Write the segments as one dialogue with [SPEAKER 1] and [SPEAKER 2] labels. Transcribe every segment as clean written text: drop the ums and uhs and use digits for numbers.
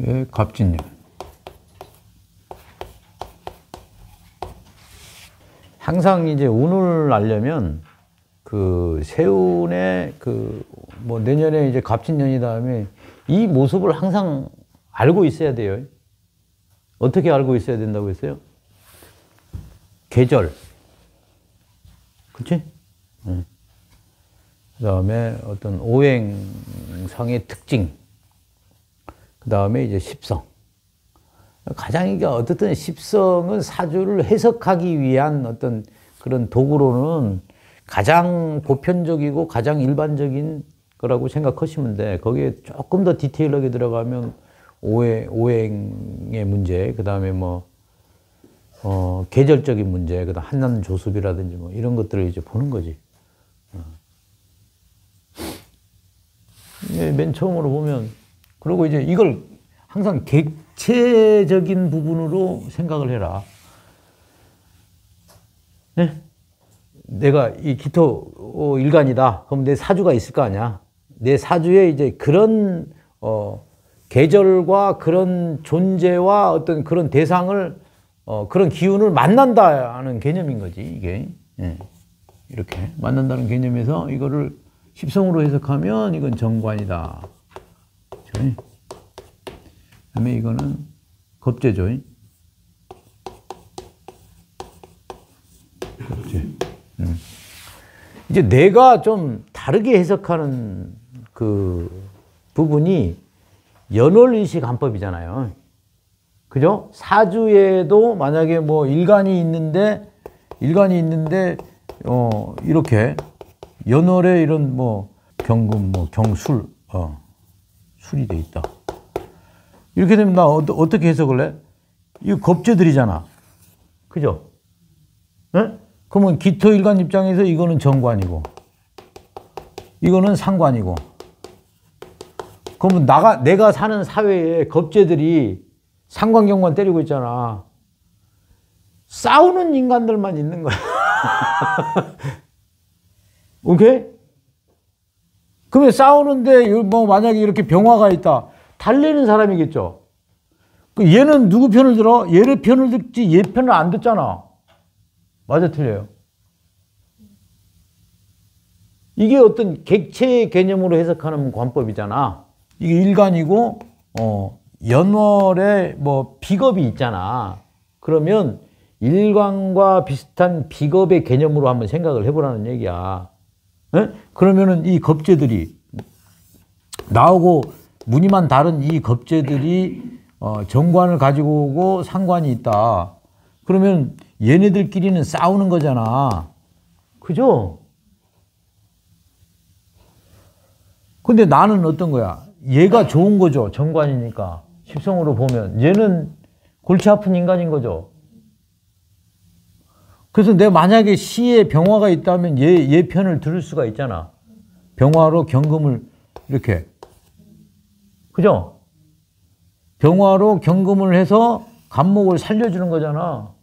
[SPEAKER 1] 예, 갑진년. 항상 이제 운을 알려면 그 세운의 그 뭐 내년에 이제 갑진년이 다음에 이 모습을 항상 알고 있어야 돼요. 어떻게 알고 있어야 된다고 했어요? 계절. 그치? 그 다음에 어떤 오행상의 특징. 그 다음에 이제 십성. 가장 이게 어떻든 십성은 사주를 해석하기 위한 어떤 그런 도구로는 가장 보편적이고 가장 일반적인 거라고 생각하시면 돼. 거기에 조금 더 디테일하게 들어가면 오행의 문제, 그 다음에 뭐, 계절적인 문제, 그 다음 한남조습이라든지 뭐 이런 것들을 이제 보는 거지. 맨 처음으로 보면, 그리고 이제 이걸 항상 객체적인 부분으로 생각을 해라. 네? 내가 이 기토 일간이다. 그럼 내 사주가 있을 거 아니야. 내 사주에 이제 그런 계절과 그런 존재와 어떤 그런 대상을 그런 기운을 만난다는 개념인 거지 이게. 예. 이렇게 만난다는 개념에서 이거를 십성으로 해석하면 이건 정관이다. 그렇죠? 그다음에 이거는 겁재죠. 겁재. 이제 내가 좀 다르게 해석하는 그 부분이 연월일시 간법이잖아요. 그죠? 사주에도 만약에 뭐 일간이 있는데 이렇게 연월에 이런 뭐 경금, 뭐 경술, 술이 돼 있다. 이렇게 되면 나 어떻게 해석을 해? 이거 겁재들이잖아. 그죠? 네? 그러면 기토일간 입장에서 이거는 정관이고 이거는 상관이고, 그러면 내가 사는 사회에 겁재들이 상관경관 때리고 있잖아. 싸우는 인간들만 있는 거야. 오케이? 그러면 싸우는데 뭐 만약에 이렇게 병화가 있다. 달래는 사람이겠죠. 얘는 누구 편을 들어? 얘를 편을 듣지 얘 편을 안 듣잖아. 맞아, 틀려요? 이게 어떤 객체의 개념으로 해석하는 관법이잖아. 이게 일간이고, 연월에 뭐 비겁이 있잖아. 그러면 일간과 비슷한 비겁의 개념으로 한번 생각을 해보라는 얘기야. 에? 그러면은 이 겁재들이 나하고 무늬만 다른 이 겁재들이 정관을 가지고 오고 상관이 있다. 그러면 얘네들끼리는 싸우는 거잖아. 그죠? 근데 나는 어떤 거야? 얘가 좋은 거죠. 정관이니까. 십성으로 보면. 얘는 골치 아픈 인간인 거죠. 그래서 내가 만약에 시에 병화가 있다면 얘 편을 들을 수가 있잖아. 병화로 경금을 이렇게. 그죠? 병화로 경금을 해서 간목을 살려주는 거잖아.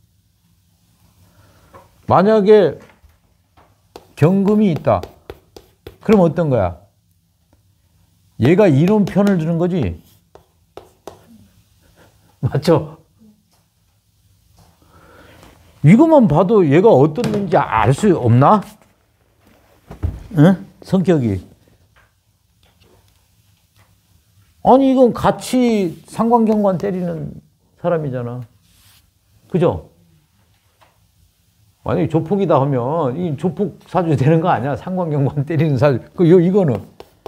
[SPEAKER 1] 만약에 경금이 있다. 그럼 어떤 거야? 얘가 이런 편을 드는 거지. 맞죠? 이것만 봐도 얘가 어떤 놈인지 알 수 없나? 응? 성격이. 아니, 이건 같이 상관경관 때리는 사람이잖아. 그죠? 만약에 조폭이다 하면 이 조폭 사주 되는 거 아니야? 상관경관 때리는 사주. 이거는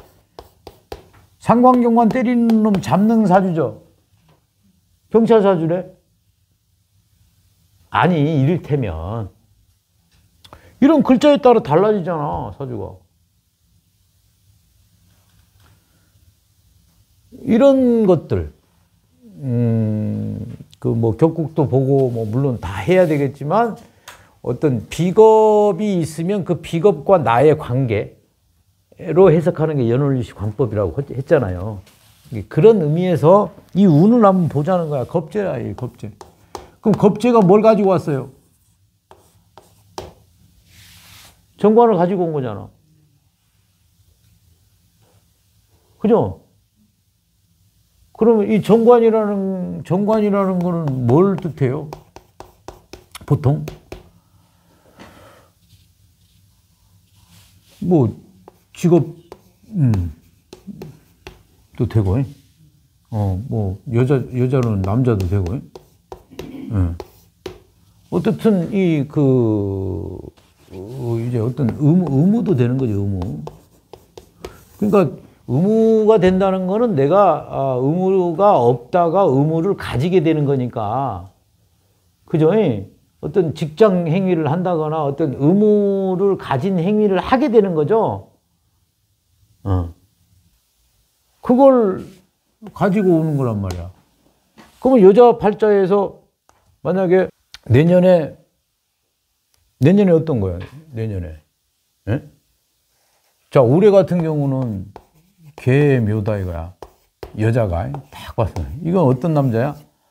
[SPEAKER 1] 상관경관 때리는 놈 잡는 사주죠. 경찰 사주래? 아니, 이를테면 이런 글자에 따라 달라지잖아, 사주가. 이런 것들, 그 뭐 격국도 보고 뭐 물론 다 해야 되겠지만 어떤 비겁이 있으면 그 비겁과 나의 관계로 해석하는 게 연월일시 관법이라고 했잖아요. 그런 의미에서 이 운을 한번 보자는 거야. 겁재야, 이 겁재. 그럼 겁재가 뭘 가지고 왔어요? 정관을 가지고 온 거잖아. 그죠? 그러면 이 정관이라는 거는 뭘 뜻해요? 보통? 뭐, 직업, 도 되고, 뭐, 여자는 남자도 되고, 어떻든, 이제 어떤 의무도 되는 거죠, 의무. 그러니까, 의무가 된다는 거는 내가 의무가 없다가 의무를 가지게 되는 거니까. 그죠? 어떤 직장 행위를 한다거나 어떤 의무를 가진 행위를 하게 되는 거죠. 그걸 가지고 오는 거란 말이야. 그러면 여자 팔자에서 만약에 내년에 어떤 거야? 내년에. 예? 자, 올해 같은 경우는 개묘다 이거야. 여자가 딱 봤어. 이건 어떤 남자야?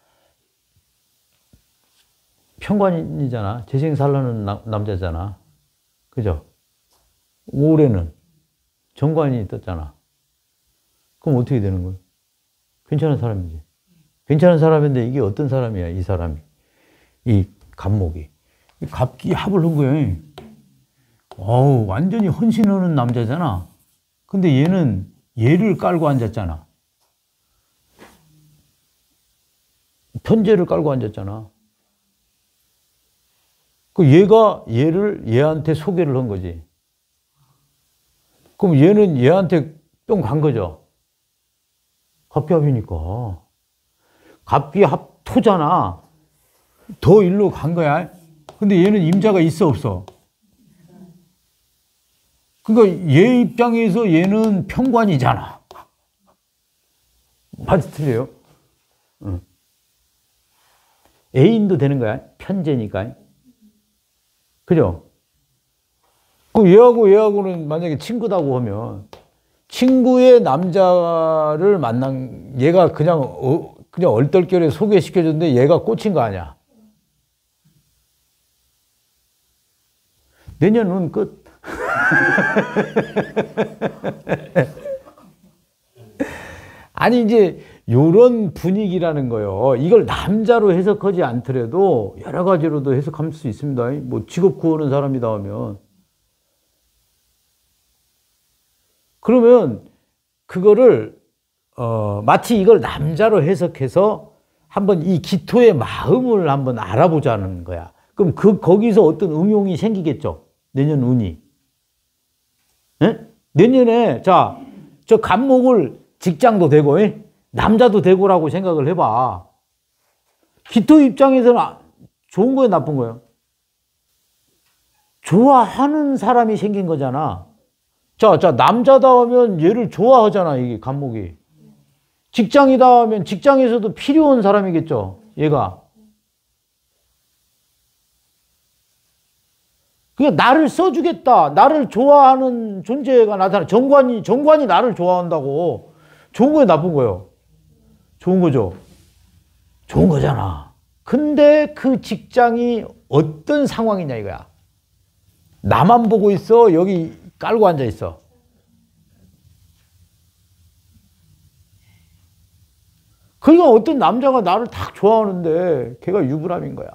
[SPEAKER 1] 편관이잖아. 재생살라는 남자잖아. 그죠? 올해는 정관이 떴잖아. 그럼 어떻게 되는 거야? 괜찮은 사람이지. 괜찮은 사람인데 이게 어떤 사람이야, 이 사람이. 이 갑목이. 갑기 합을 한 거야. 완전히 헌신하는 남자잖아. 근데 얘를 깔고 앉았잖아. 편제를 깔고 앉았잖아. 그 얘한테 소개를 한 거지. 그럼 얘는 얘한테 뿅 간 거죠. 갑기합이니까. 갑기합 토잖아. 더 일로 간 거야. 근데 얘는 임자가 있어, 없어? 그러니까 얘 입장에서 얘는 편관이잖아. 맞지, 틀려요? 애인도 되는 거야. 편제니까. 그죠? 그럼 얘하고는 만약에 친구다고 하면 친구의 남자를 얘가 그냥 얼떨결에 소개시켜줬는데 얘가 꽂힌 거 아니야. 내년은 끝. 아니, 이제, 요런 분위기라는 거요. 이걸 남자로 해석하지 않더라도 여러 가지로도 해석할 수 있습니다. 뭐, 직업 구하는 사람이다 하면. 그러면, 그거를, 마치 이걸 남자로 해석해서 한번 이 기토의 마음을 한번 알아보자는 거야. 그럼 거기서 어떤 응용이 생기겠죠? 내년 운이. 예? 내년에, 자, 저 갑목을 직장도 되고, 남자도 되고라고 생각을 해봐. 기토 입장에서는 좋은 거예요, 나쁜 거예요? 좋아하는 사람이 생긴 거잖아. 자, 남자다 하면 얘를 좋아하잖아, 이게 갑목이. 직장이다 하면 직장에서도 필요한 사람이겠죠, 얘가. 그냥 나를 써주겠다. 나를 좋아하는 존재가 나타나. 정관이 나를 좋아한다고. 좋은 거예요, 나쁜 거예요? 좋은 거죠. 좋은 거잖아. 근데 그 직장이 어떤 상황이냐 이거야. 나만 보고 있어? 여기 깔고 앉아 있어? 그러니까 어떤 남자가 나를 딱 좋아하는데 걔가 유부남인 거야.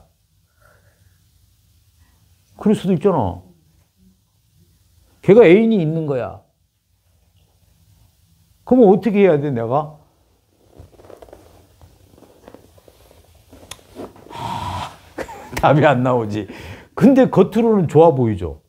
[SPEAKER 1] 그럴 수도 있잖아. 걔가 애인이 있는 거야. 그러면 어떻게 해야 돼, 내가? 답이 안 나오지. 근데 겉으로는 좋아 보이죠.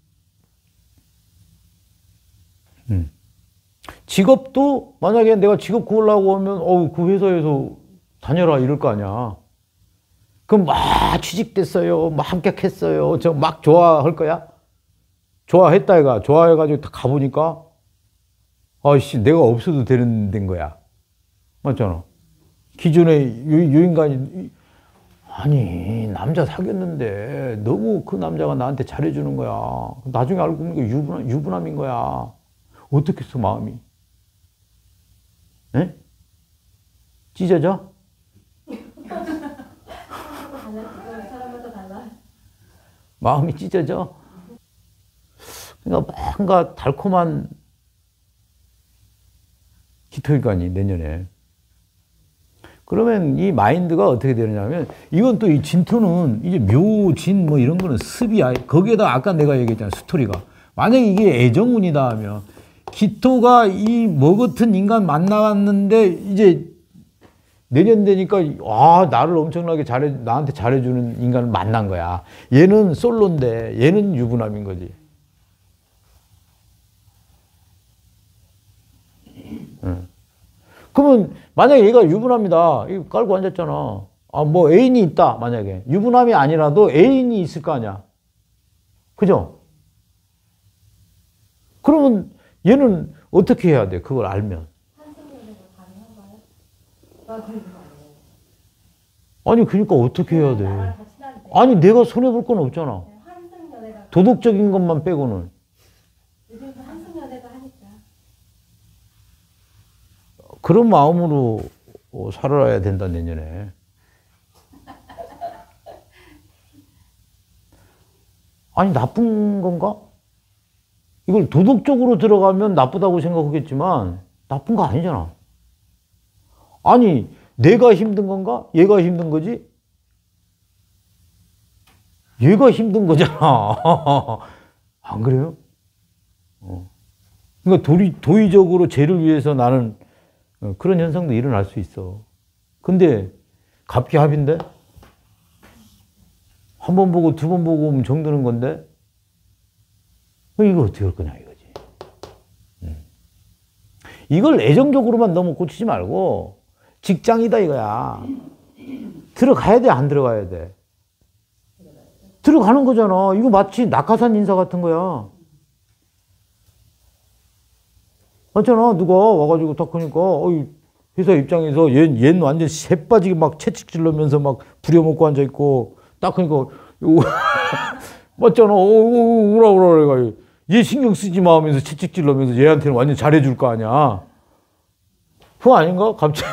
[SPEAKER 1] 직업도 만약에 내가 직업 구하려고 하면 그 회사에서 다녀라 이럴 거 아니야. 그럼 막 취직됐어요. 막 합격했어요. 저 막 좋아할 거야? 좋아했다 얘가. 좋아해가지고 다 가보니까 아이씨 내가 없어도 되는 데인 거야. 맞잖아. 기존에 요 인간이 아니 남자 사귀었는데 너무 그 남자가 나한테 잘해주는 거야. 나중에 알고 보니까 유부남인 거야. 어떻겠어 마음이? 에? 찢어져?
[SPEAKER 2] 사람마다 달라.
[SPEAKER 1] 마음이 찢어져? 그러니까 뭔가 달콤한 기토일간이 내년에 그러면 이 마인드가 어떻게 되느냐면, 이건 또 이 진토는 이제 묘, 진 뭐 이런 거는 습이야. 거기에다 아까 내가 얘기했잖아, 스토리가. 만약에 이게 애정운이다 하면, 기토가 이 뭐 같은 인간 만나왔는데, 이제 내년 되니까, 나를 엄청나게 나한테 잘해주는 인간을 만난 거야. 얘는 솔로인데, 얘는 유부남인 거지. 응. 그러면 만약에 얘가 유부남이다. 이거 깔고 앉았잖아. 뭐 애인이 있다. 만약에 유부남이 아니라도 애인이 있을 거 아니야. 그죠? 그러면 얘는 어떻게 해야 돼? 그걸 알면.
[SPEAKER 2] 한승연애가 가능한가요? 나 되는 거 아니에요?
[SPEAKER 1] 아니 그러니까 어떻게 해야 돼?
[SPEAKER 2] 나랑 같이 다니는데
[SPEAKER 1] 아니 내가 손해볼 건 없잖아.
[SPEAKER 2] 한승연애가
[SPEAKER 1] 도덕적인 것만 빼고는.
[SPEAKER 2] 요즘 한승연애가 하니까
[SPEAKER 1] 그런 마음으로 살아야 된다 내년에. 아니 나쁜 건가? 이걸 도덕적으로 들어가면 나쁘다고 생각하겠지만 나쁜 거 아니잖아. 아니 내가 힘든 건가? 얘가 힘든 거지? 얘가 힘든 거잖아. 안 그래요? 그러니까 도의적으로 쟤를 위해서 나는 그런 현상도 일어날 수 있어. 근데 갑기합인데? 한 번 보고 두 번 보고 오면 정드는 건데? 이거 어떻게 할 거냐 이거지. 이걸 애정적으로만 너무 꽂히지 말고 직장이다 이거야. 들어가야 돼, 안 들어가야 돼? 들어가는 거잖아. 이거 마치 낙하산 인사 같은 거야. 맞잖아. 누가 와가지고 딱 하니까, 회사 입장에서 얘는 완전 새 빠지게 막 채찍질러면서 막 부려먹고 앉아있고, 딱 하니까, 맞잖아. 오라, 그래가. 얘 신경 쓰지 마 하면서 채찍질러면서 얘한테는 완전 잘해줄 거 아니야. 그거 아닌가? 갑자기.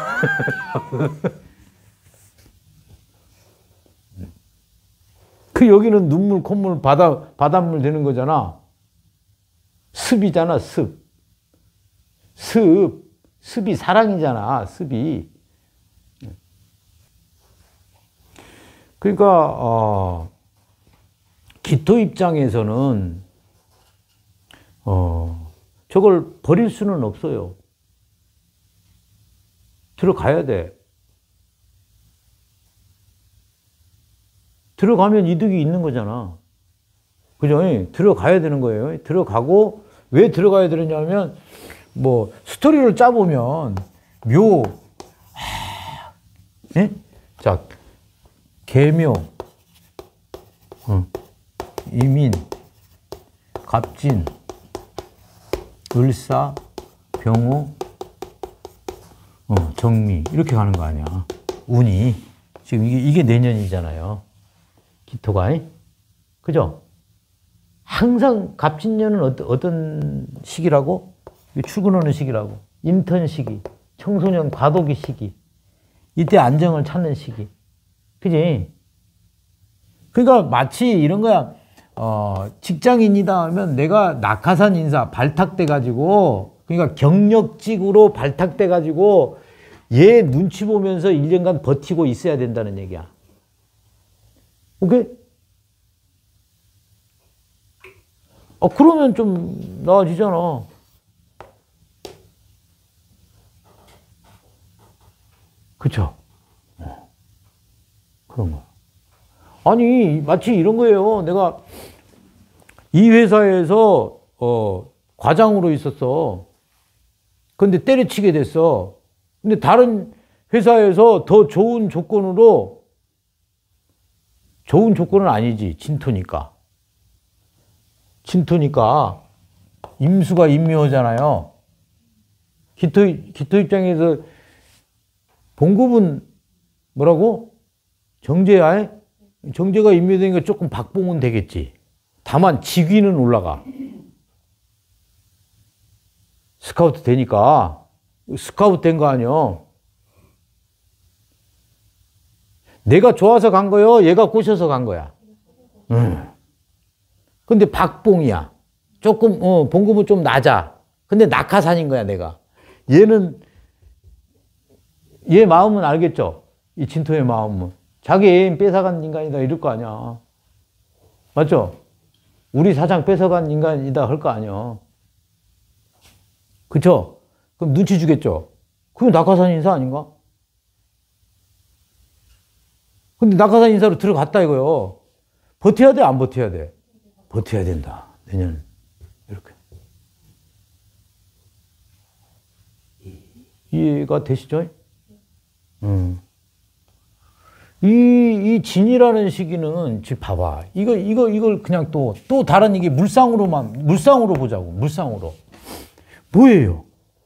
[SPEAKER 1] 그 여기는 눈물, 콧물, 바닷물 되는 거잖아. 습이잖아, 습. 습이 사랑이잖아, 습이. 그러니까, 기토 입장에서는, 저걸 버릴 수는 없어요. 들어가야 돼. 들어가면 이득이 있는 거잖아. 그죠? 들어가야 되는 거예요. 들어가고, 왜 들어가야 되느냐면, 뭐, 스토리를 짜보면, 예? 자, 계묘, 이민, 갑진, 을사, 병호, 정미. 이렇게 가는 거 아니야. 운이. 지금 이게 내년이잖아요. 기토가. 그죠? 항상 갑진년은 어떤 시기라고? 출근하는 시기라고. 인턴 시기. 청소년 과도기 시기. 이때 안정을 찾는 시기. 그지? 그러니까 마치 이런 거야. 직장인이다 하면 내가 낙하산 인사 발탁돼가지고, 그러니까 경력직으로 발탁돼가지고 얘 눈치 보면서 1년간 버티고 있어야 된다는 얘기야. 오케이? 그러면 좀 나아지잖아. 그쵸? 그런 거야. 아니, 마치 이런 거예요. 내가 이 회사에서, 과장으로 있었어. 근데 때려치게 됐어. 근데 다른 회사에서 더 좋은 조건으로, 좋은 조건은 아니지. 진토니까. 진토니까 임수가 임묘잖아요. 기토 입장에서 봉급은 뭐라고? 정제야? 정제가 임묘되니까 조금 박봉은 되겠지. 다만 직위는 올라가. 스카우트 되니까. 스카우트 된 거 아니야. 내가 좋아서 간 거요? 얘가 꼬셔서 간 거야? 근데 박봉이야. 조금, 봉급은 좀 낮아. 근데 낙하산인 거야, 내가. 얘는 얘 마음은 알겠죠? 이 진토의 마음은. 자기 애인 뺏어간 인간이다 이럴 거 아니야. 맞죠? 우리 사장 뺏어간 인간이다 할 거 아니야. 그쵸? 그럼 눈치 주겠죠? 그건 낙하산 인사 아닌가? 근데 낙하산 인사로 들어갔다 이거요. 버텨야 돼, 안 버텨야 돼? 버텨야 된다. 내년. 이렇게. 이해가 되시죠? 이 진이라는 시기는, 지금 봐봐. 이걸 그냥 또 다른 이게 물상으로 보자고. 물상으로. 뭐예요?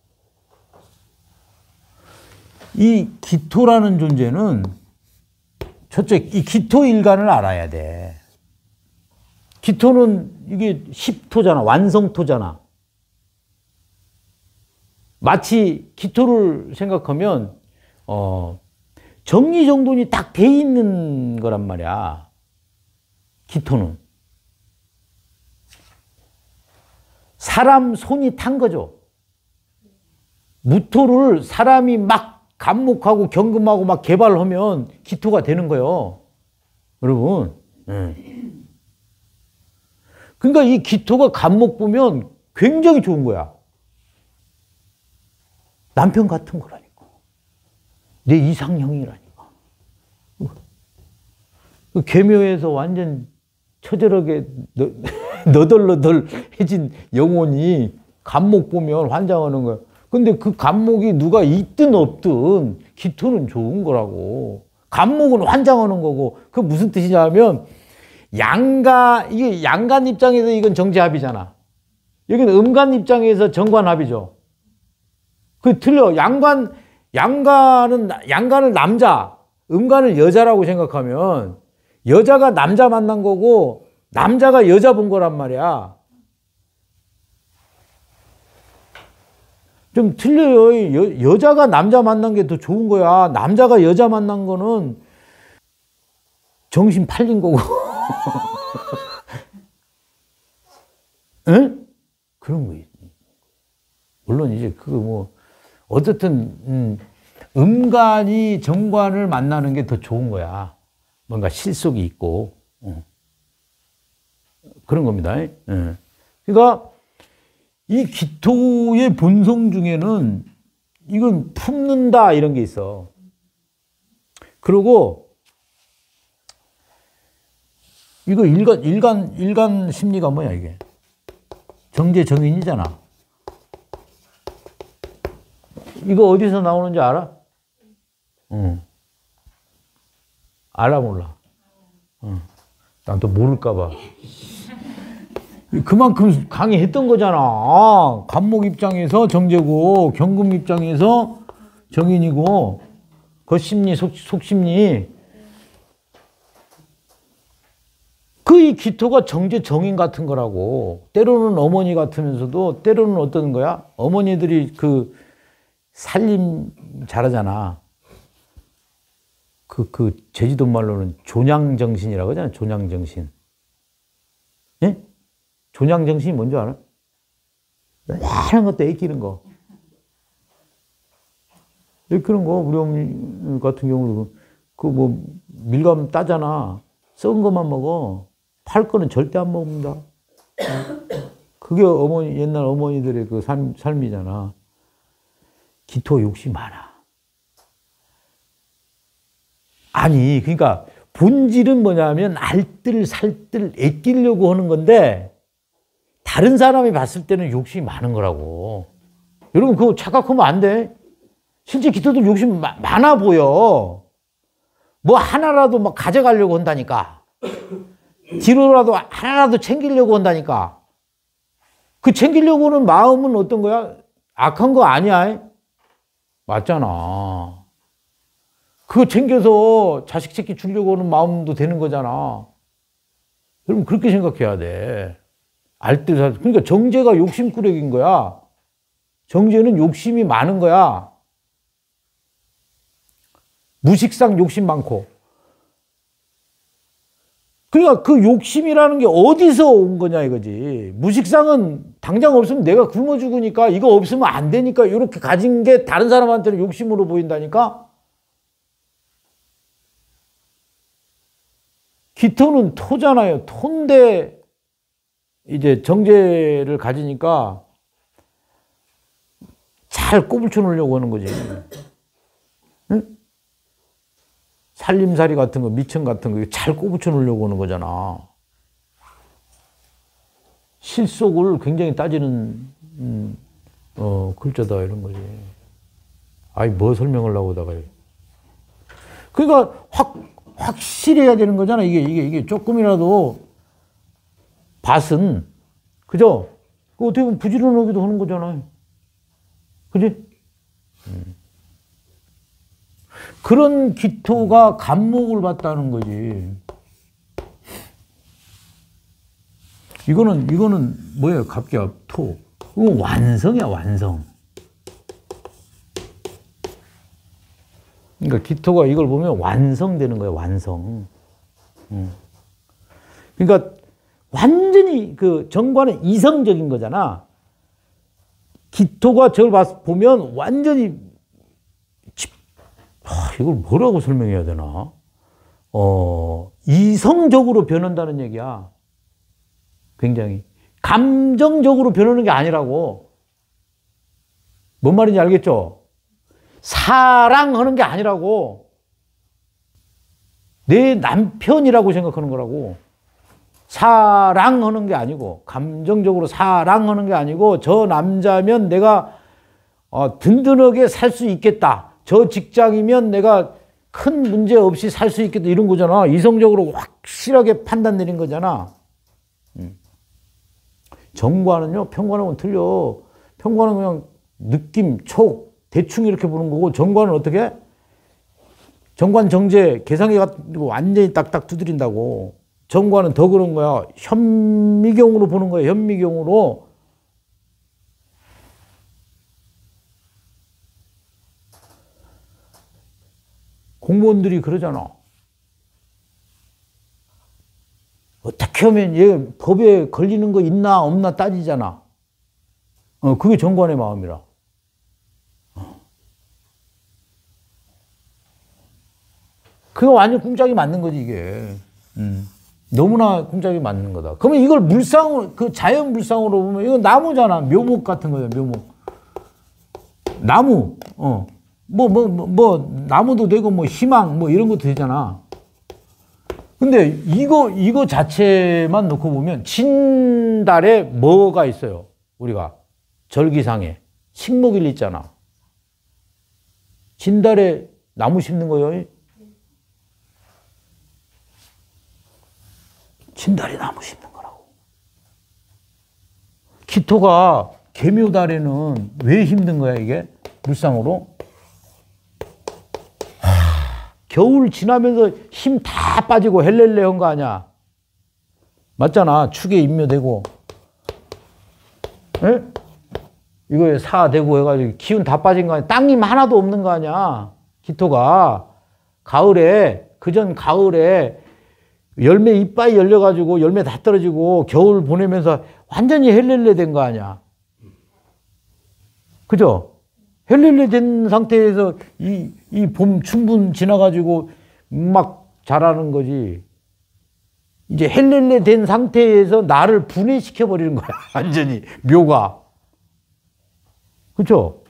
[SPEAKER 1] 이 기토라는 존재는 첫째, 이 기토 일간을 알아야 돼. 기토는 이게 10토잖아. 완성토잖아. 마치 기토를 생각하면, 정리정돈이 딱 돼 있는 거란 말이야. 기토는. 사람 손이 탄 거죠. 무토를 사람이 막 감목하고 경금하고 막 개발하면 기토가 되는 거예요. 여러분. 그러니까 이 기토가 감목 보면 굉장히 좋은 거야. 남편 같은 거라니까. 내 이상형이라니까. 계묘해서 완전 처절하게 너덜너덜해진 영혼이 감목 보면 환장하는 거야. 근데 그 감목이 누가 있든 없든 기토는 좋은 거라고. 감목은 환장하는 거고. 그 무슨 뜻이냐면 이게 양간 입장에서 이건 정제합이잖아. 여기는 음간 입장에서 정관합이죠. 그 틀려. 양간을 남자, 음간을 여자라고 생각하면 여자가 남자 만난 거고 남자가 여자 본 거란 말이야. 좀 틀려요. 여자가 남자 만난 게 더 좋은 거야. 남자가 여자 만난 거는 정신 팔린 거고. 응? 그런 거지. 물론 이제 어쨌든 음간이 정관을 만나는 게 더 좋은 거야. 뭔가 실속이 있고 그런 겁니다. 그러니까 이 기토의 본성 중에는 이건 품는다 이런 게 있어. 그리고 이거 일간 심리가 뭐야 이게? 정제 정인이잖아. 이거 어디서 나오는지 알아? 알아 몰라? 난 또 모를까 봐. 그만큼 강의했던 거잖아. 간목 입장에서 정제고 경금 입장에서 정인이고 겉심리 속심리. 그 이 기토가 정제 정인 같은 거라고. 때로는 어머니 같으면서도 때로는 어떤 거야? 어머니들이 그 살림 잘하잖아. 그 제주도 말로는 존양정신이라고 하잖아. 존양정신. 예? 존양정신이 뭔지 알아? 다른 것도 애끼는 거. 애끼는 거. 우리 어머니 같은 경우도 밀감 따잖아. 썩은 것만 먹어. 팔 거는 절대 안 먹는다. 그게 옛날 어머니들의 그 삶이잖아. 기토 욕심이 많아. 아니, 그러니까 본질은 뭐냐면 알뜰 살뜰 애끼려고 하는 건데 다른 사람이 봤을 때는 욕심이 많은 거라고. 여러분 그거 착각하면 안 돼. 실제 기토들 욕심 많아 보여. 뭐 하나라도 막 가져가려고 한다니까. 뒤로라도 하나라도 챙기려고 한다니까. 그 챙기려고 하는 마음은 어떤 거야? 악한 거 아니야. 맞잖아. 그거 챙겨서 자식 새끼 주려고 하는 마음도 되는 거잖아. 여러분 그렇게 생각해야 돼. 알뜰살. 그러니까 정제가 욕심꾸러기인 거야. 정제는 욕심이 많은 거야. 무식상 욕심 많고. 그러니까 그 욕심이라는 게 어디서 온 거냐 이거지. 무식상은 당장 없으면 내가 굶어 죽으니까 이거 없으면 안 되니까 이렇게 가진 게 다른 사람한테는 욕심으로 보인다니까. 기토는 토잖아요. 토인데 이제 정제를 가지니까 잘 꼬불쳐 놓으려고 하는 거지. 응? 살림살이 같은 거, 미천 같은 거 잘 꼬불쳐 놓으려고 하는 거잖아. 실속을 굉장히 따지는 글자다 이런 거지. 아이 뭐 설명하려고 하다가. 그러니까 확실히 해야 되는 거잖아. 이게 조금이라도 밭은 그죠? 그 어떻게 보면 부지런하기도 하는 거잖아요. 그지? 그런 기토가 감목을 받다는 거지. 이거는 뭐예요? 갑기압 토. 이거 완성이야, 완성. 그러니까 기토가 이걸 보면 완성되는 거예요, 완성. 그러니까 완전히 그 정관은 이성적인 거잖아. 기토가 저걸 보면 완전히 이걸 뭐라고 설명해야 되나? 이성적으로 변한다는 얘기야. 굉장히. 감정적으로 변하는 게 아니라고. 뭔 말인지 알겠죠? 사랑하는 게 아니라고. 내 남편이라고 생각하는 거라고. 사랑하는 게 아니고, 감정적으로 사랑하는 게 아니고, 저 남자면 내가 든든하게 살 수 있겠다. 저 직장이면 내가 큰 문제 없이 살 수 있겠다. 이런 거잖아. 이성적으로 확실하게 판단 내린 거잖아. 정관은요, 편관하고는 틀려. 편관은 그냥 느낌, 촉, 대충 이렇게 보는 거고, 정관은 어떻게? 정관 정제, 계산해가지고 완전히 딱딱 두드린다고. 정관은 더 그런 거야. 현미경으로 보는 거야, 현미경으로. 공무원들이 그러잖아. 어떻게 하면 얘 법에 걸리는 거 있나 없나 따지잖아. 그게 정관의 마음이라. 그거 완전 꿍짝이 맞는 거지, 이게. 너무나 꿍짝이 맞는 거다. 그러면 이걸 물상으로, 그 자연 물상으로 보면 이건 나무잖아. 묘목 같은 거예요, 묘목. 나무, 나무도 되고, 희망, 이런 것도 되잖아. 근데 이거 자체만 놓고 보면 진달에 뭐가 있어요? 우리가 절기상에 식목일 있잖아. 진달에 나무 심는 거예요. 진달에 나무 심는 거라고. 기토가 계묘달에는 왜 힘든 거야, 이게? 물상으로? 겨울 지나면서 힘 다 빠지고 헬렐레 한 거 아니야? 맞잖아. 축에 인묘되고. 에? 이거에 사되고 해가지고 기운 다 빠진 거 아니야? 땅임 하나도 없는 거 아니야? 기토가. 가을에, 그전 가을에 열매 이빨이 열려가지고 열매 다 떨어지고 겨울 보내면서 완전히 헬렐레 된 거 아니야? 그죠? 헬렐레 된 상태에서 이 봄 춘분 지나가지고 막 자라는 거지. 이제 헬렐레 된 상태에서 나를 분해시켜버리는 거야. 완전히 묘가. 그죠?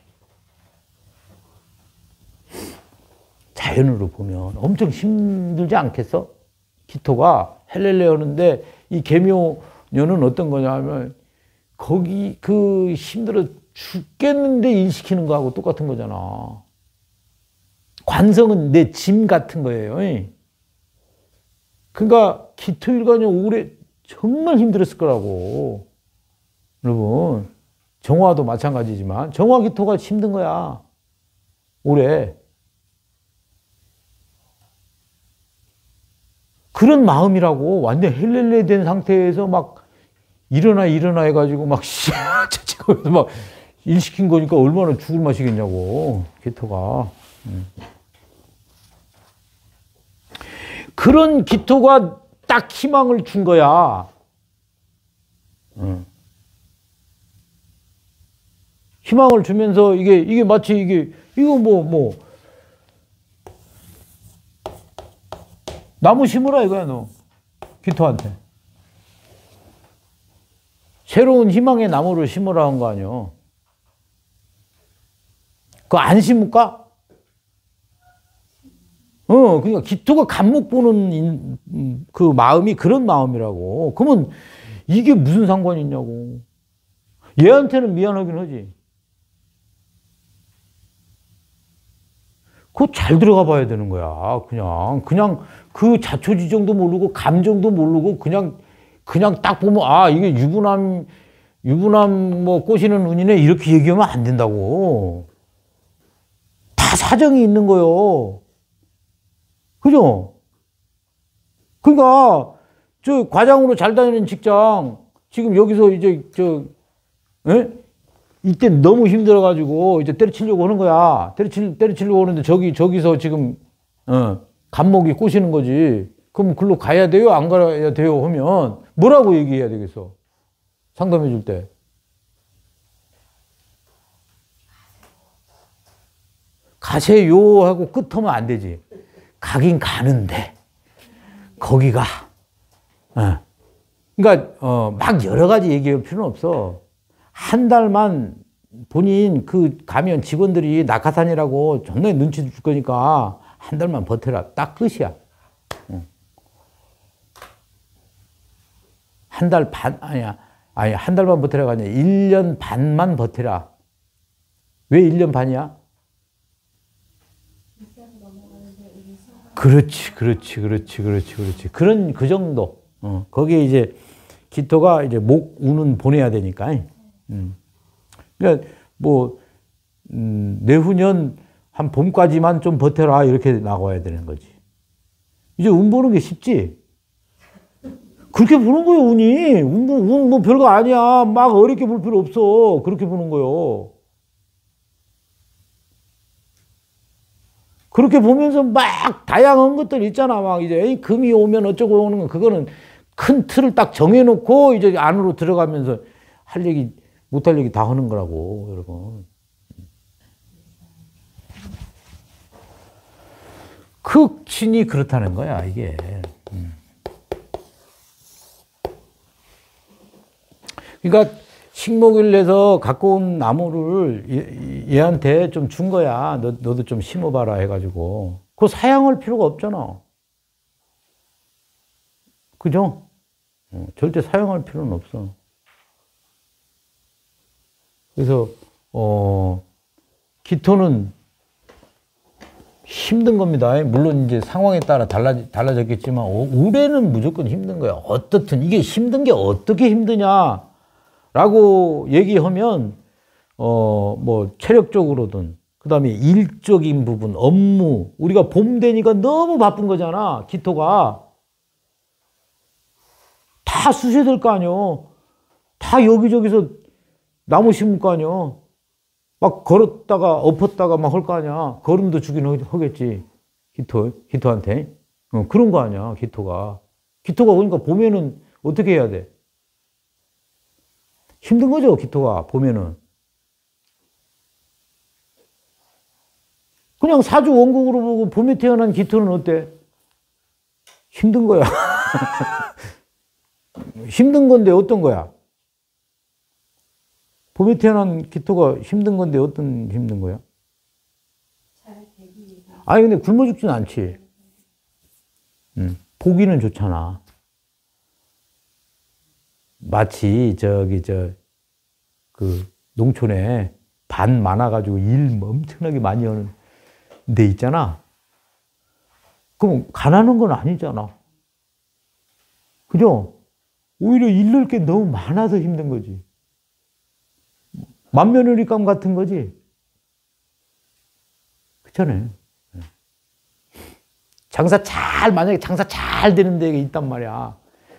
[SPEAKER 1] 자연으로 보면 엄청 힘들지 않겠어? 기토가 헬렐레 하는데 이 계묘녀는 어떤 거냐면 거기 그 힘들어 죽겠는데 일시키는 거하고 똑같은 거잖아. 관성은 내 짐 같은 거예요. 그러니까 기토일간이 오래 정말 힘들었을 거라고. 여러분, 정화도 마찬가지지만 정화 기토가 힘든 거야. 오래. 그런 마음이라고. 완전 헬렐레 된 상태에서 막 일어나 해가지고 막 씨앗 막 일시킨 거니까 얼마나 죽을 맛이겠냐고, 기토가. 그런 기토가 딱 희망을 준 거야. 희망을 주면서 이게 마치 이거 나무 심으라 이거야, 너. 기토한테. 새로운 희망의 나무를 심으라 한 거 아니야. 그거 안 심을까? 그러니까 기토가 간목 보는 그 마음이 그런 마음이라고. 그러면 이게 무슨 상관이 있냐고. 얘한테는 미안하긴 하지. 그거 잘 들어가 봐야 되는 거야. 그냥 그 자초지정도 모르고 감정도 모르고 그냥 딱 보면 아, 이게 유부남 뭐 꼬시는 운이네 이렇게 얘기하면 안 된다고. 다 사정이 있는 거요. 그죠? 그러니까 저 과장으로 잘 다니는 직장 지금 여기서 이제 이때 너무 힘들어가지고 이제 때려치려고 하는 거야. 때려치려고 하는데 저기서 지금 간목이 꼬시는 거지. 그럼 글로 가야 돼요? 안 가야 돼요? 하면 뭐라고 얘기해야 되겠어? 상담해 줄 때. 가세요 하고 끝하면 안 되지. 가긴 가는데 거기가 그러니까 막 여러 가지 얘기할 필요는 없어. 한 달만 본인 가면 직원들이 낙하산이라고 존나 눈치 줄 거니까 한 달만 버텨라. 딱 끝이야. 한 달 반, 아니, 한 달만 버텨라가 아니라 1년 반만 버텨라. 왜 1년 반이야? 그렇지. 그 정도. 거기에 이제 기토가 이제 목, 운은 보내야 되니까. 그러니까 뭐, 내후년 한 봄까지만 좀 버텨라. 이렇게 나가야 되는 거지. 이제 운 보는 게 쉽지? 그렇게 보는 거예요, 운이. 운 뭐 별거 아니야. 막 어렵게 볼 필요 없어. 그렇게 보는 거요. 그렇게 보면서 막 다양한 것들 있잖아. 막 이제 금이 오면 어쩌고 오는 거. 그거는 큰 틀을 딱 정해놓고 이제 안으로 들어가면서 할 얘기, 못할 얘기 다 하는 거라고, 여러분. 극진이 그렇다는 거야, 이게. 그러니까 식목일 내서 갖고 온 나무를 얘한테 좀 준 거야. 너도 좀 심어봐라 해가지고. 그거 사양할 필요가 없잖아. 그죠? 절대 사용할 필요는 없어. 그래서 기토는 힘든 겁니다. 물론 이제 상황에 따라 달라졌겠지만 올해는 무조건 힘든 거야. 어떻든 이게 힘든 게 어떻게 힘드냐라고 얘기하면 뭐 체력적으로든 그다음에 일적인 부분, 업무, 우리가 봄 되니까 너무 바쁜 거잖아. 기토가 다 수세될 거 아니요. 다 여기저기서 나무 심을 거 아니요. 막 걸었다가 엎었다가 막 할 거 아니야. 걸음도 주긴 하겠지. 기토한테. 그런 거 아니야, 기토가. 기토가 그러니까 봄에는 어떻게 해야 돼? 힘든 거죠, 기토가 봄에는. 그냥 사주 원국으로 보고 봄에 태어난 기토는 어때? 힘든 거야. 힘든 건데 어떤 거야? 봄에 태어난 기토가 힘든 건데 어떤 힘든 거야? 아니 근데 굶어 죽진 않지. 보기는 좋잖아. 마치 그 농촌에 반 많아가지고 일 엄청나게 많이 하는 데 있잖아. 그럼 가난한 건 아니잖아. 그죠? 오히려 일 넣을 게 너무 많아서 힘든 거지. 맏며느리감 같은 거지. 그렇잖아요. 만약에 장사 잘 되는 데가 있단 말이야.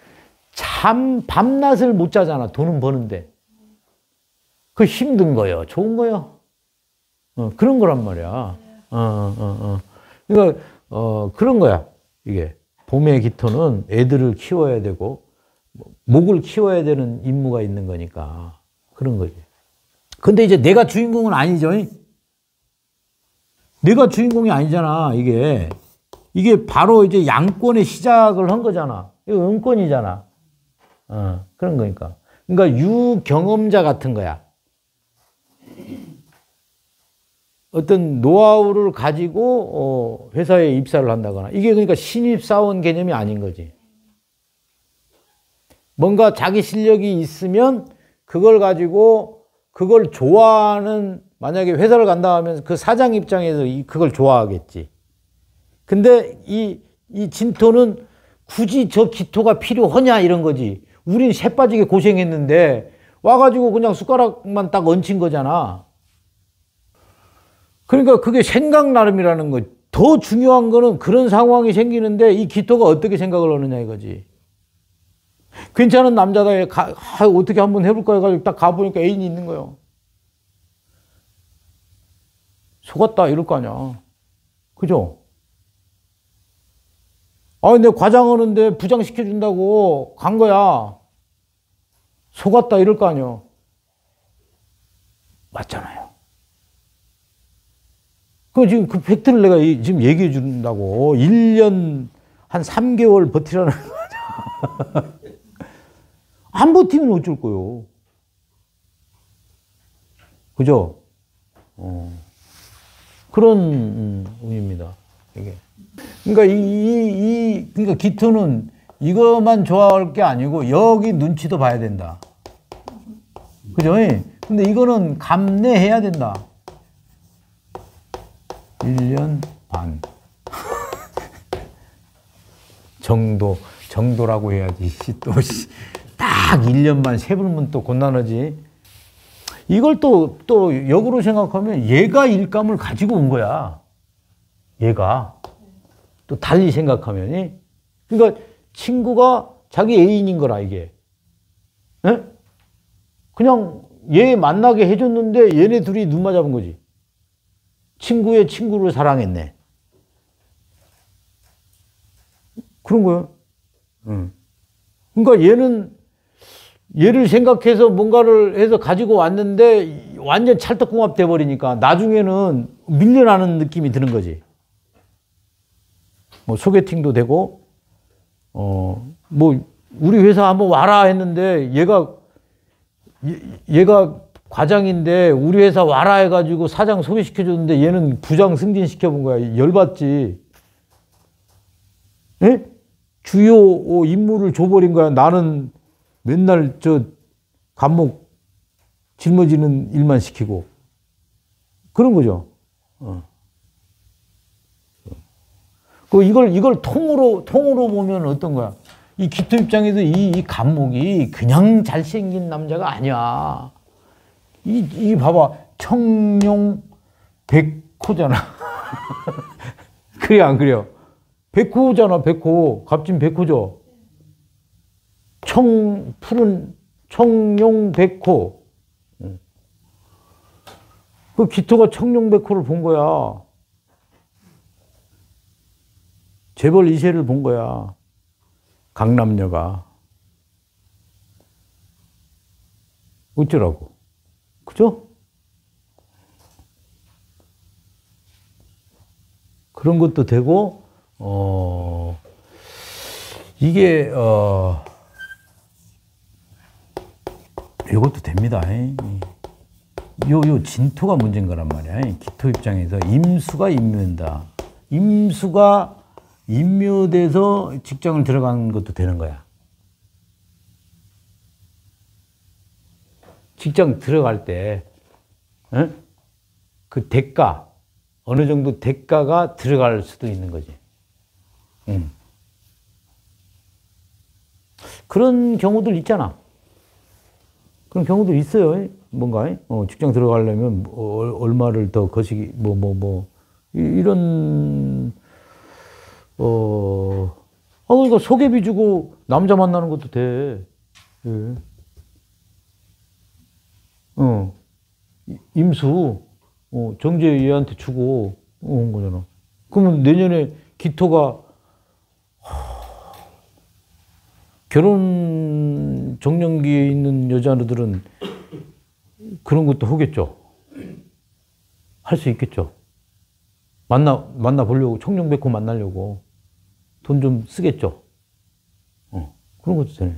[SPEAKER 1] 밤낮을 못 자잖아. 돈은 버는데. 그거 힘든 거요. 좋은 거요. 그런 거란 말이야. 그러니까, 그런 거야. 이게. 봄의 기토는 애들을 키워야 되고, 목을 키워야 되는 임무가 있는 거니까. 그런 거지. 근데 이제 내가 주인공은 아니죠. 내가 주인공이 아니잖아, 이게. 이게 바로 이제 양권의 시작을 한 거잖아. 이거 음권이잖아. 그런 거니까. 그러니까 유경험자 같은 거야. 어떤 노하우를 가지고 회사에 입사를 한다거나. 이게 그러니까 신입사원 개념이 아닌 거지. 뭔가 자기 실력이 있으면 그걸 가지고 그걸 좋아하는, 만약에 회사를 간다 하면 그 사장 입장에서 그걸 좋아하겠지. 근데 이 진토는 굳이 저 기토가 필요하냐 이런 거지. 우린 새 빠지게 고생했는데 와가지고 그냥 숟가락만 딱 얹힌 거잖아. 그러니까 그게 생각 나름이라는 거. 더 중요한 거는 그런 상황이 생기는데 이 기토가 어떻게 생각을 하느냐 이거지. 괜찮은 남자다. 어떻게 한번 해볼까 해가지고 딱 가보니까 애인이 있는 거예요. 속았다 이럴 거 아니야. 그죠? 내가 과장하는데 부장시켜준다고 간 거야. 속았다 이럴 거 아니야. 맞잖아요. 그 지금 그 팩트를 내가 지금 얘기해 준다고. 1년 한 3개월 버티라는 거죠. 안 버티면 어쩔 거요. 그죠? 그런 의미입니다. 이게. 그러니까 그러니까 기토는 이것만 좋아할 게 아니고 여기 눈치도 봐야 된다. 그죠? 근데 이거는 감내해야 된다. 1년 반. 정도라고 해야지. 딱 1년만 세불면 또 곤란하지. 이걸 또 역으로 생각하면 얘가 일감을 가지고 온 거야. 얘가. 또 달리 생각하면. 그러니까 친구가 자기 애인인 거라, 이게. 에? 그냥 얘 만나게 해줬는데 얘네 둘이 눈 맞아본 거지. 친구의 친구를 사랑했네. 그런 거예요. 그러니까 얘를 생각해서 뭔가를 해서 가지고 왔는데 완전 찰떡궁합 돼버리니까 나중에는 밀려나는 느낌이 드는 거지. 뭐 소개팅도 되고, 뭐 우리 회사 한번 와라 했는데 얘가 과장인데 우리 회사 와라 해가지고 사장 소개시켜줬는데 얘는 부장 승진시켜본 거야. 열받지. 에? 주요 임무를 줘버린 거야. 나는 맨날 감목 짊어지는 일만 시키고. 그런 거죠. 이걸 통으로 보면 어떤 거야? 이 기토 입장에서 이 감목이 그냥 잘생긴 남자가 아니야. 이 봐봐. 청룡 백호잖아. 그래, 안 그래요? 백호잖아, 백호. 갑진 백호죠. 푸른 청룡 백호. 그 기토가 청룡 백호를 본 거야. 재벌 2세를 본 거야. 강남녀가. 어쩌라고. 그죠? 그런 것도 되고, 이게, 이것도 됩니다. 요 진토가 문제인 거란 말이야. 기토 입장에서 임수가 임묘한다. 임수가 임묘돼서 직장을 들어간 것도 되는 거야. 직장 들어갈 때, 그 대가, 어느 정도 대가가 들어갈 수도 있는 거지. 그런 경우들 있잖아. 그런 경우도 있어요. 뭔가, 직장 들어가려면 얼마를 더 거시기, 이런, 그러니까 소개비 주고 남자 만나는 것도 돼. 예. 임수, 정재 얘한테 주고 온 거잖아. 그러면 내년에 기토가 결혼 정년기에 있는 여자들은 그런 것도 하겠죠. 할 수 있겠죠. 만나 보려고, 청룡백호 만나려고. 돈 좀 쓰겠죠. 그런 것도 되네.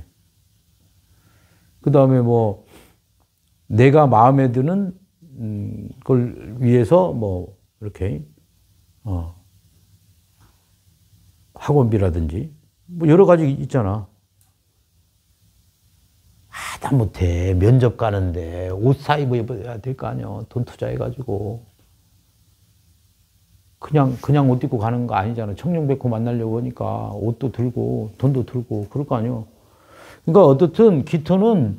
[SPEAKER 1] 그 다음에 뭐, 내가 마음에 드는, 걸 위해서 뭐, 이렇게, 학원비라든지, 뭐, 여러 가지 있잖아. 하다못해 면접 가는데 옷 사 입어야 될 거 아니야. 돈 투자해가지고. 그냥 옷 입고 가는 거 아니잖아. 청룡백호 만나려고 하니까 옷도 들고, 돈도 들고, 그럴 거 아니야. 그러니까 어떻든 기토는,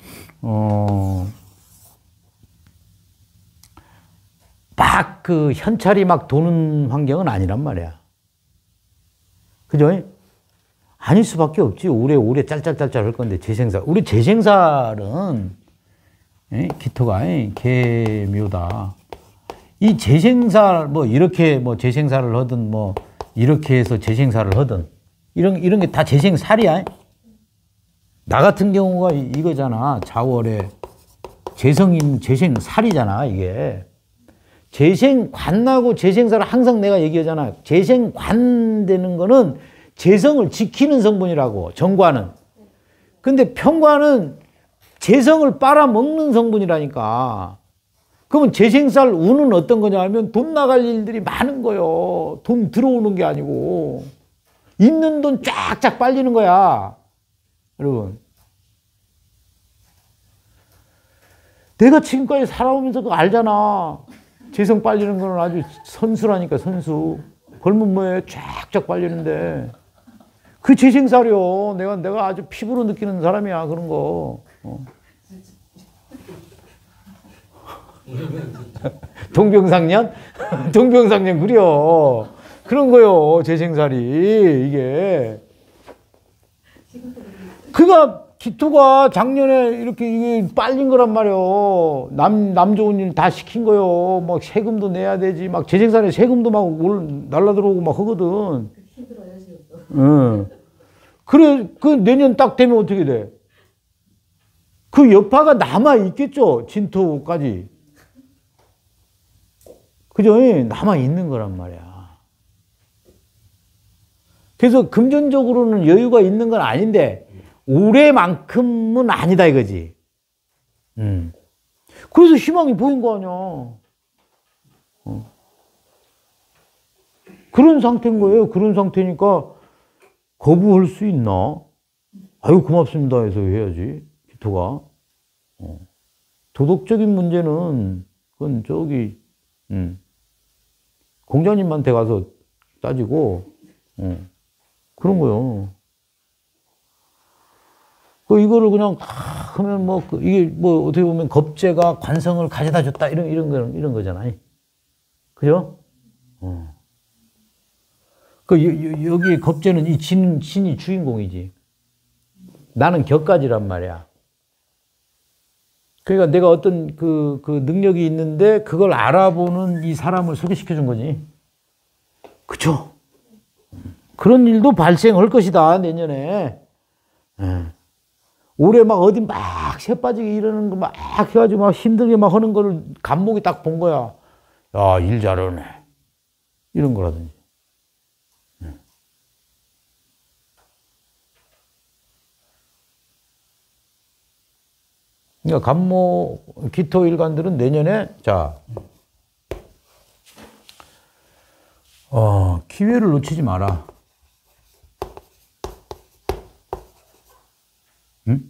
[SPEAKER 1] 막 그 현찰이 막 도는 환경은 아니란 말이야. 그죠? 아닐 수밖에 없지. 오래 짤짤짤짤 할 건데, 재생살. 우리 재생살은, 기토가, 개묘다. 이 재생살, 뭐, 이렇게 뭐, 재생살을 하든, 뭐, 이렇게 해서 재생살을 하든, 이런 게 다 재생살이야. 나 같은 경우가 이거잖아. 자월에. 재생살이잖아, 이게. 재생관하고 재생살을 항상 내가 얘기하잖아. 재생관 되는 거는 재성을 지키는 성분이라고, 정관은. 근데 편관은 재성을 빨아먹는 성분이라니까. 그러면 재생살 운은 어떤 거냐 하면 돈 나갈 일들이 많은 거요. 돈 들어오는 게 아니고. 있는 돈 쫙쫙 빨리는 거야. 여러분. 내가 지금까지 살아오면서 그거 알잖아. 재성 빨리는 거는 아주 선수라니까, 선수. 걸면 뭐해? 쫙쫙 빨리는데. 그 재생살이요. 내가 아주 피부로 느끼는 사람이야, 그런 거. 동병상련? 동병상련, 그래요. 그런 거요, 재생살이. 이게. 그가 기토가 작년에 이렇게 이게 빨린 거란 말이요. 남 좋은 일 다 시킨 거요. 막 세금도 내야 되지. 막 재생산에 세금도 막 날라 들어오고 막 하거든.
[SPEAKER 2] 힘들어요, 지금도.
[SPEAKER 1] 응. 그래, 그 내년 딱 되면 어떻게 돼? 그 여파가 남아 있겠죠. 진토까지. 그죠? 남아 있는 거란 말이야. 그래서 금전적으로는 여유가 있는 건 아닌데, 올해만큼은 아니다 이거지. 그래서 희망이 보인 거 아니야. 그런 상태인 거예요. 그런 상태니까 거부할 수 있나? 아유 고맙습니다 해서 해야지. 기토가. 도덕적인 문제는 그건 저기 공자님한테 가서 따지고 그런 거요. 이거를 그냥 다 하면 뭐, 이게 뭐, 어떻게 보면 겁재가 관성을 가져다 줬다. 이런 거잖아요. 그죠? 여기 겁재는 이 신이 주인공이지. 나는 격가지란 말이야. 그러니까 내가 어떤 그 능력이 있는데 그걸 알아보는 이 사람을 소개시켜 준 거지. 그죠? 그런 일도 발생할 것이다, 내년에. 올해 막 어디 막 새 빠지게 이러는 거 막 해가지고 막 힘들게 막 하는 거를 간목이 딱 본 거야. 야, 일 잘하네. 이런 거라든지. 그러니까 간목, 기토 일간들은 내년에, 자, 기회를 놓치지 마라. 응?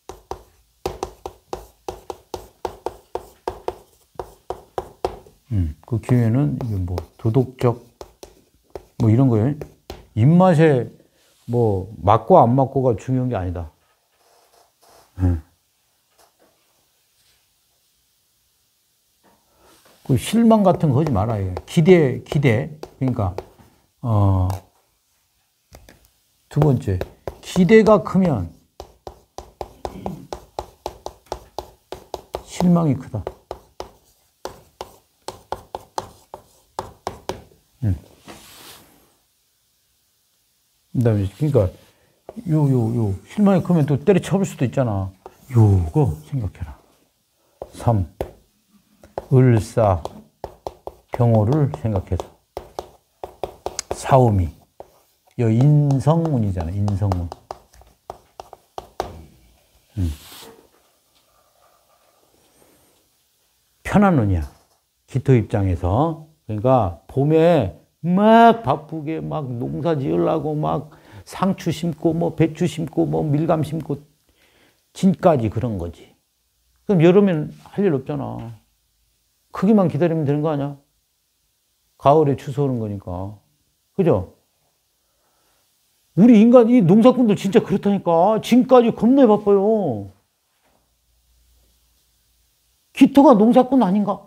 [SPEAKER 1] 그 기회는 이게 뭐 도덕적 뭐 이런 거예요. 입맛에 뭐 맞고 안 맞고가 중요한 게 아니다. 그 실망 같은 거 하지 마라. 기대. 그러니까 두 번째 기대가 크면 실망이 크다. 그다음에 그러니까 요 실망이 크면 또 때려쳐볼 수도 있잖아. 요거 생각해라. 3. 을사 경호를 생각해서 사오미 여 인성운이잖아, 인성운. 편한 운이야. 기토 입장에서. 그러니까 봄에 막 바쁘게 막 농사 지으려고 막 상추 심고 뭐 배추 심고 뭐 밀감 심고 진까지 그런 거지. 그럼 여름엔 할 일 없잖아. 크기만 기다리면 되는 거 아니야? 가을에 추수 오는 거니까. 그죠? 우리 인간, 이 농사꾼들 진짜 그렇다니까. 진까지 겁나 바빠요. 기토가 농사꾼 아닌가?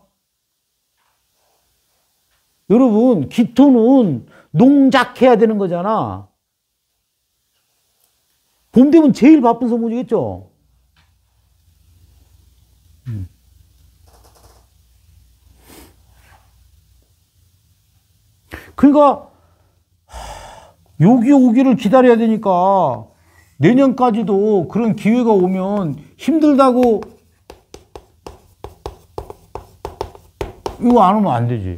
[SPEAKER 1] 여러분, 기토는 농작해야 되는 거잖아. 봄 되면 제일 바쁜 성무지겠죠? 그러니까 여기 오기를 기다려야 되니까 내년까지도 그런 기회가 오면 힘들다고 이거 안 오면 안 되지.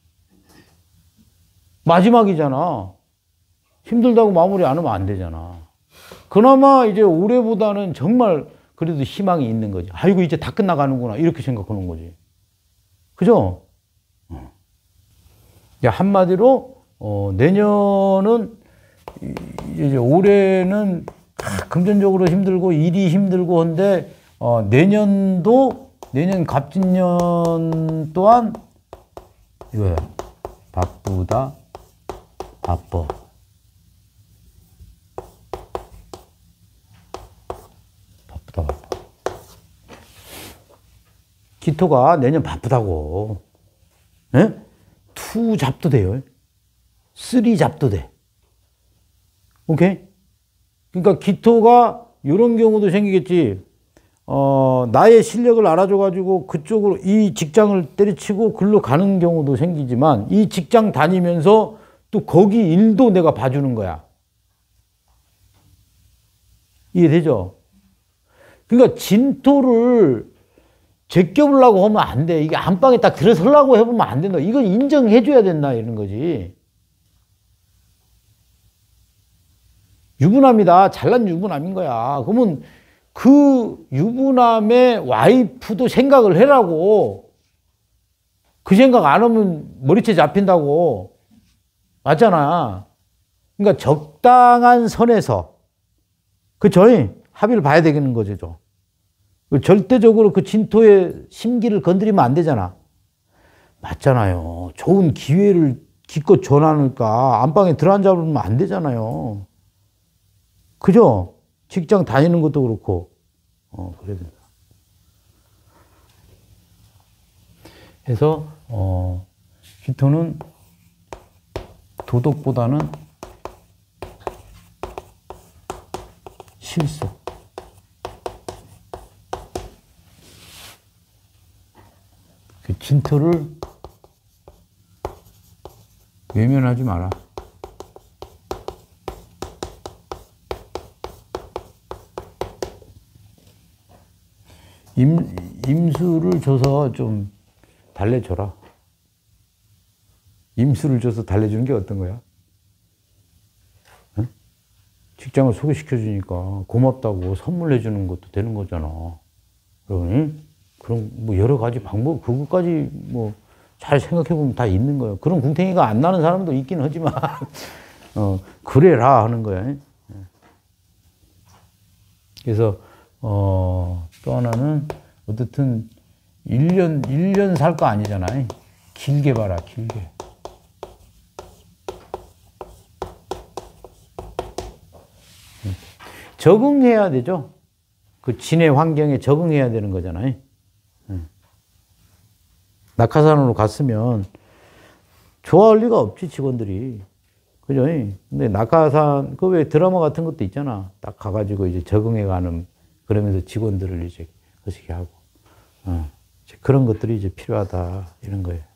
[SPEAKER 1] 마지막이잖아. 힘들다고 마무리 안 하면 안 되잖아. 그나마 이제 올해보다는 정말 그래도 희망이 있는 거지. 아이고, 이제 다 끝나가는구나. 이렇게 생각하는 거지. 그죠? 한마디로, 내년은, 이제 올해는 금전적으로 힘들고 일이 힘들고 한데, 내년 갑진년 또한 이거야. 바쁘다, 바빠. 바쁘다, 바빠. 기토가 내년 바쁘다고. 예? 2 잡도 돼요. 3 잡도 돼. 오케이? 그러니까 기토가 이런 경우도 생기겠지. 나의 실력을 알아줘가지고 그쪽으로 이 직장을 때려치고 글로 가는 경우도 생기지만 이 직장 다니면서 또 거기 일도 내가 봐주는 거야. 이해되죠? 그러니까 진토를 제껴보려고 하면 안 돼. 이게 안방에 딱 들어서려고 해보면 안 된다. 이건 인정해줘야 된다. 이런 거지. 유부남이다. 잘난 유부남인 거야. 그러면 그 유부남의 와이프도 생각을 해라고. 그 생각 안 하면 머리채 잡힌다고. 맞잖아. 그러니까 적당한 선에서. 그쵸? 합의를 봐야 되는 거죠. 절대적으로 그 진토의 심기를 건드리면 안 되잖아. 맞잖아요. 좋은 기회를 기껏 줘놔니까 안방에 들어앉아버리면 안 되잖아요. 그죠? 직장 다니는 것도 그렇고. 그래야 된다. 그래서, 기토는 도덕보다는 실속. 그 진토를 외면하지 마라. 임수를 줘서 좀 달래줘라. 임수를 줘서 달래주는 게 어떤 거야? 응? 직장을 소개시켜주니까 고맙다고 선물해주는 것도 되는 거잖아. 그러니 그럼 뭐 여러 가지 방법, 그것까지 뭐 잘 생각해보면 다 있는 거예요. 그런 궁탱이가 안 나는 사람도 있긴 하지만, 그래라 하는 거야. 그래서, 또 하나는, 어쨌든, 1년 살 거 아니잖아요. 길게 봐라, 길게. 적응해야 되죠. 그 진의 환경에 적응해야 되는 거잖아요. 낙하산으로 갔으면 좋아할 리가 없지, 직원들이. 그죠? 근데 낙하산, 그 왜 드라마 같은 것도 있잖아. 딱 가가지고 이제 적응해 가는, 그러면서 직원들을 이제 거시기 하고. 이제 그런 것들이 이제 필요하다, 이런 거예요.